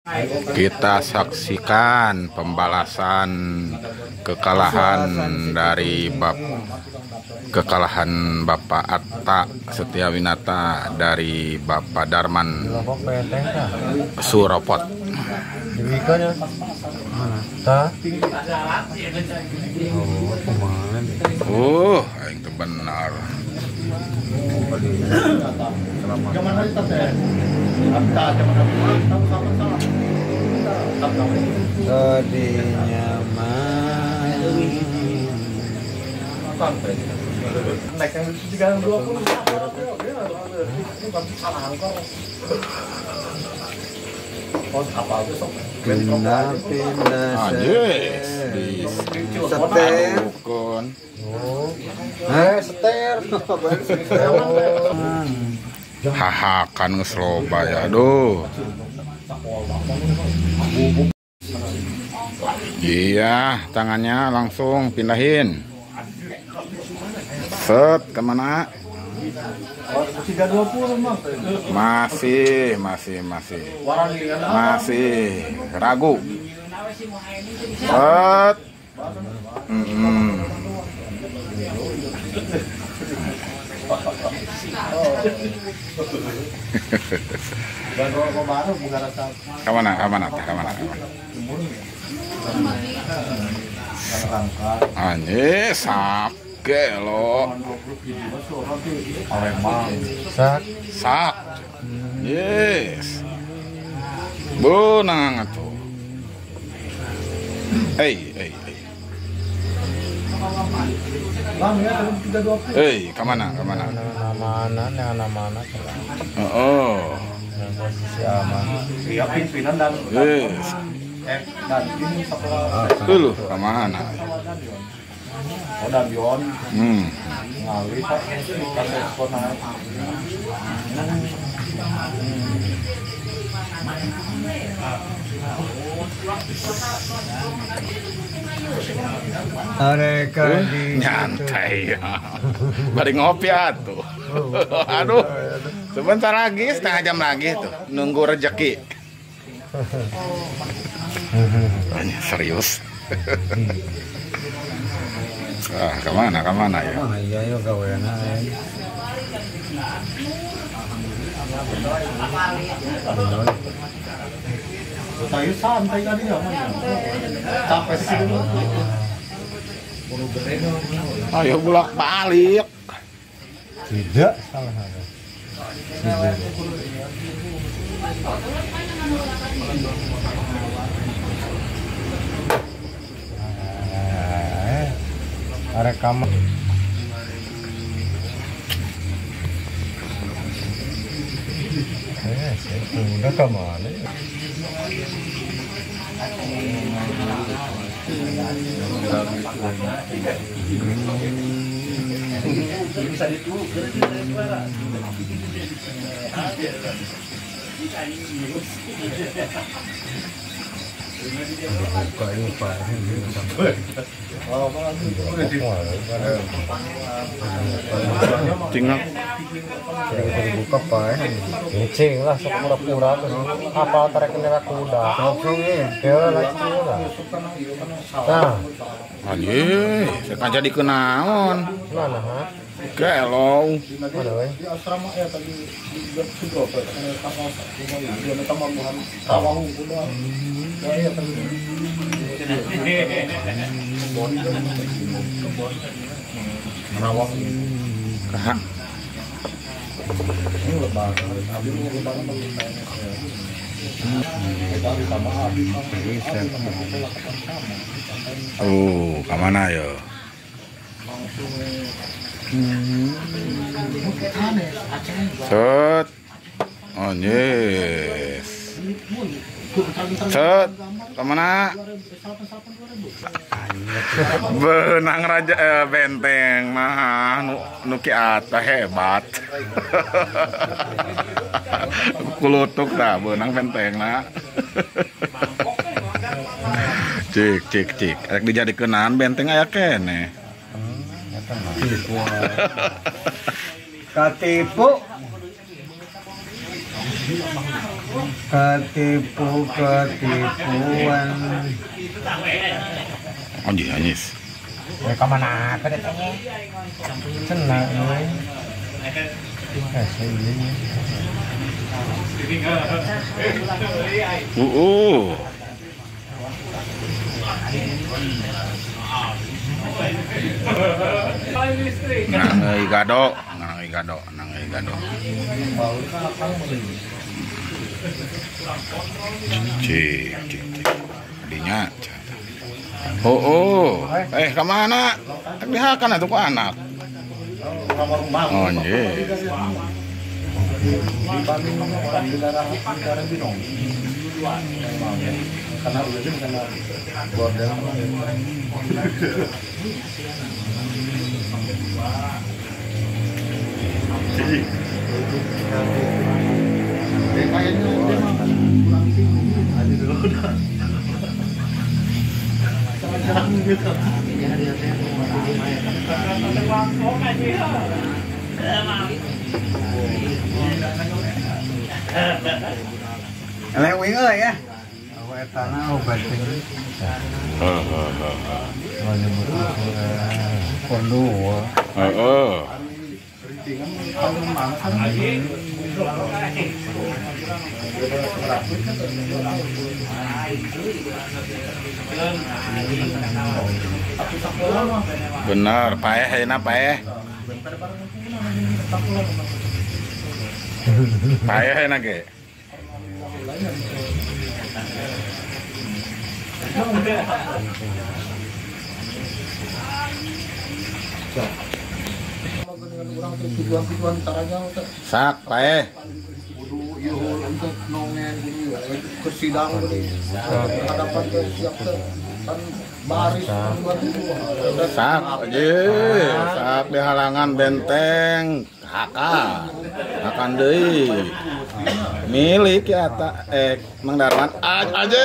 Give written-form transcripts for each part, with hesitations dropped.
Kita saksikan pembalasan kekalahan dari Bapak Atta Setiawinata dari Bapak Darman Suropot. Yang itu benar. Seter. Hahakan ngesloba ya, aduh. Iya, tangannya langsung pindahin. Set, kemana? Masih ragu. Set. Kemana? Anjir, sake lo. Sak. Yes. Bunang tuh. Kemana? Oh. Posisi aman. Iya, pimpinan dan Yes. dan ini setelah Dulu kemana? dan Yon ngalih Pak ekspor naik. Mereka nyantai ya. Bari ngopi atuh. Aduh. Sebentar lagi, setengah jam lagi tuh nunggu rejeki. Serius. Kemana ya? iya yo gaweana. Saya santai tadi ya, capek sih dulu. Ayo bolak-balik. Tidak salah ada. Rekaman. Udah kemana? Bisa ditutup. Buka ini Pak. Tinggal Buka Pak. Kencing lah sok pura-pura tuh. Apa tarik kendara kuda. Langsung ya. Kira lagi lah. Nah. anjir, sengaja dikenaon. Mana ha? Gelo. Mana we? Di asrama ya tadi sudah dia tambahan tawang udah. Ya tadi. Merawang. Kahak. Ini lebaran. Abi mau lebaran Kemana ya? Set. Oh yes. Set. Kemana? Benang raja benteng mah nuki ata hebat. Kulutuk dah benang benteng nah. Cik. Rek dijadikeun benteng aya kene. Katipu. ketipuan. Anjing anyis. Ya kemana ke datangnya? Senang nih. Ini. Nangai gado. Cik. Dinya. Kemana? Dihakan atuh ku anak. Oh, iya. Lewing euy ya. Awak tanah obat ini. Bener, paeh ayeuna paeh. Paeh ayeuna ge. Tujuan-tujuan caranya Sak paeh. kudu ieu untuk nongen kudu ke sidang kudu hadapan ke siap kan baris Sak di halangan benteng akan deui milik ya Mang Darman aja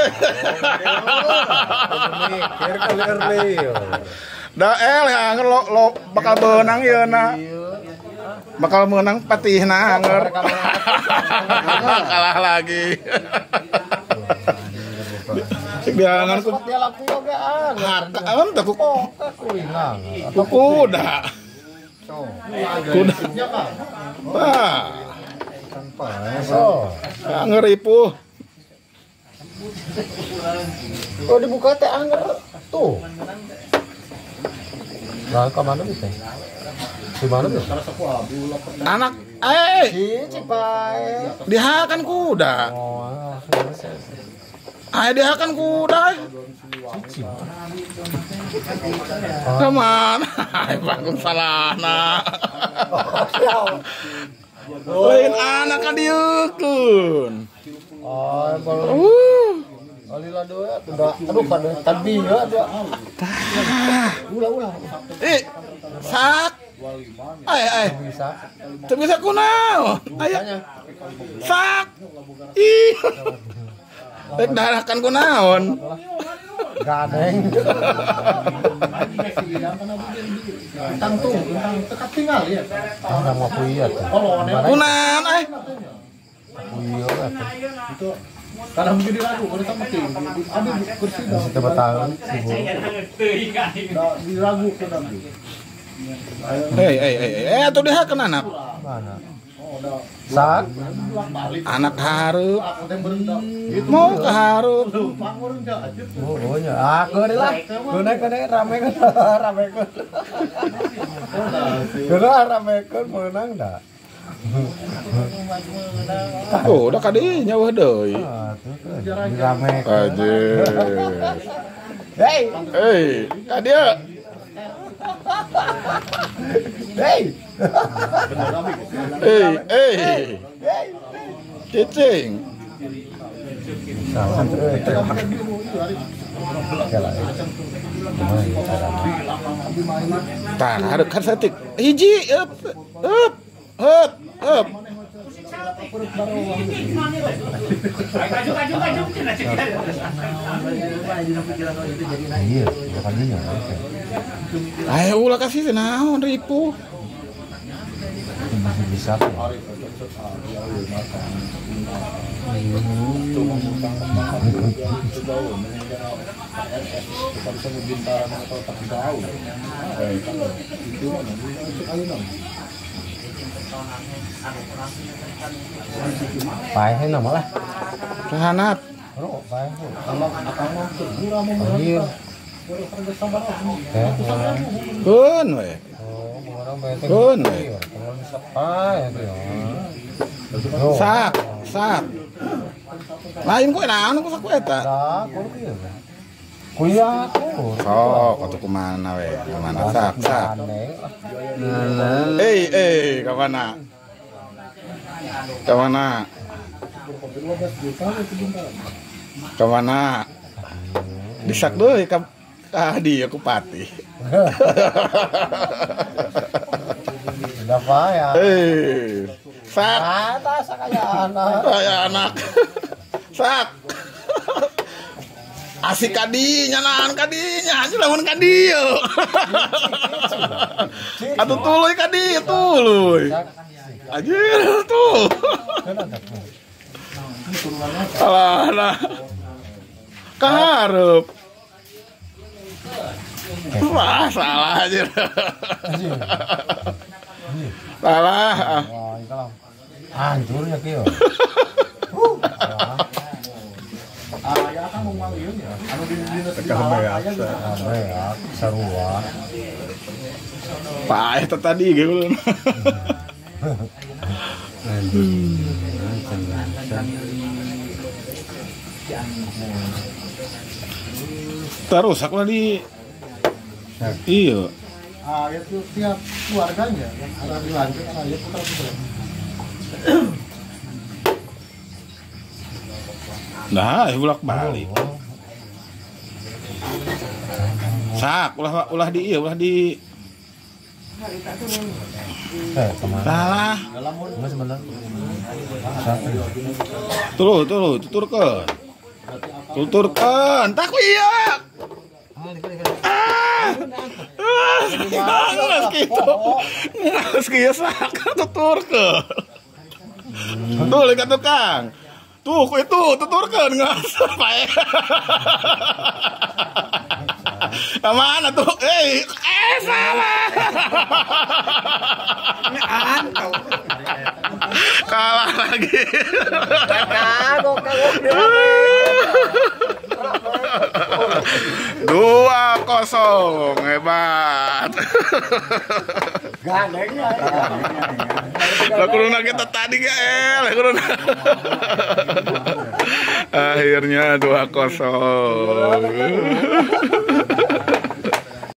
mikir kali early. ya lo bakal beunang yeuna bakal menang patihna anger kalah lagi biangan ku Dia laku oge harta awan teh kuinang. kuda wah Tanpa so. ngeripuh Oh dibuka teh angger tuh. Nah, ke mana bisa? Di mana bisa? anak Cipai. dihakan kuda Oh, dihakan kuda kemana bangun salahna lain anak kan diukun Alila dua, aduh kada tadi ya dua. Ulah. Sak. Bisa. Teu bisa kunaon? Aya. Sak. Ih. Rek darahkan kunaon? Gadeng. tentang tekat tinggal ya Orang mau kuiat. Kunaon Kuiat. itu karena menjadi ragu kalau sama tim ada kursi Kita batal sibuk. diragu ke nanti atuh dihakeun anak. Mana? Sak. Anak hareup. aku teh berendah Mau ke hareup. bangun aja Oh nya. Aku deui lah. Kene rame kan. Ramekeun meunang da. Oh, udah kadinya wah deui. Ramekeun. Aje. Hey. Kadia. Cicing. Salam terus. Tah, hareup kan satik. Hiji, up. Iya, makanya. Ayo ulah kasih naon ripuh. bisa. Hari itu sekali ya makan. Cuma mengembang itu jauh meninggal KRS bukan sama bintaran atau tak jauh. Itu sekali dong. Pahe na malah. Hanap. Ro, pahe. Kalau akan mau segera mau Anjir. Kun we. Oh, orang benteng. Kun we. Kalau bisa pahe itu ya. Sak. Lain kowe naon ku saku eta. Dah, kuliah aku. Sok, atuh kumana we? Kumana sak. Kemana? Kemana? Disak deui ka dieu ku pati. Udah pahe. Sak. Sak anak. Kayak anak. Sak. Asik kadinya nahan kadinya aja lamun kadieu. Atuh tuluy kadieu tuluy. Anjir tuh. Alah. Kaharep. Wah, salah aja. Salah. Wah, itu lah. Hancurnya kieu. Ya kan mau manggilnya. Anu di Sarua. Pak eta tadi gitu. Terus aku di iya. Itu tiap keluarganya ada di lanjut saya putar. Nah, bolak balik. Sak, ulah di iya, ulah di. Kemana? Salah. Mas sebentar. Tuturkeun. Tuturkeun, tak ku iya. Ngas kieu sak tuturkeun. Tuh lihat tukang. Tuh, itu tuturkeun ngas pae. Mana tuh? Salah. Kalah lagi. Kagok. 2-0, hebat. Gandengnya. Lah kuruna kita tadi ga kuruna. Akhirnya 2-0.